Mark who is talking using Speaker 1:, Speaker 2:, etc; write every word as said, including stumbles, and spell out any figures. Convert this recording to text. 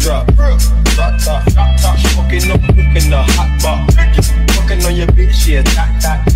Speaker 1: drop. Drop top, drop top. She fucking up, cooking the hot pot. Fucking on your bitch, yeah, that, that.